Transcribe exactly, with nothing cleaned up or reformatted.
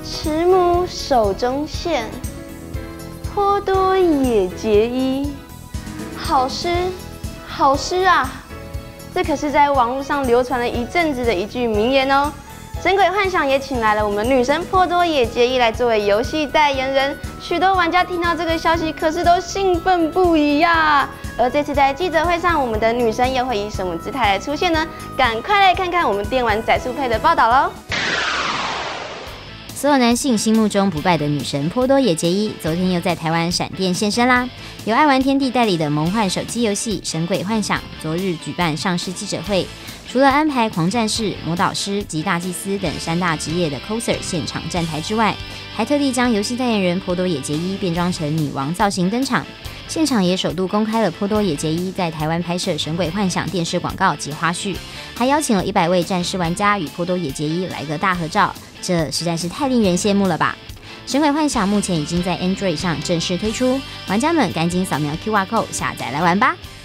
慈母手中线，颇多也结衣。好诗，好诗啊！这可是在网络上流传了一阵子的一句名言哦。神鬼幻想也请来了我们女神颇多也结衣来作为游戏代言人，许多玩家听到这个消息可是都兴奋不已呀。而这次在记者会上，我们的女神又会以什么姿态来出现呢？赶快来看看我们电玩仔速配的报道喽！ 所有男性心目中不败的女神颇多也结衣，昨天又在台湾闪电现身啦！由爱玩天地代理的梦幻手机游戏《神鬼幻想》昨日举办上市记者会，除了安排狂战士、魔导师及大祭司等三大职业的 coser 现场站台之外，还特地将游戏代言人颇多也结衣变装成女王造型登场。现场也首度公开了颇多也结衣在台湾拍摄《神鬼幻想》电视广告及花絮，还邀请了一百位战士玩家与颇多也结衣来个大合照，这实在是太令人羡慕了吧！《神鬼幻想》目前已经在 Android 上正式推出，玩家们赶紧扫描 Q R code 下载来玩吧！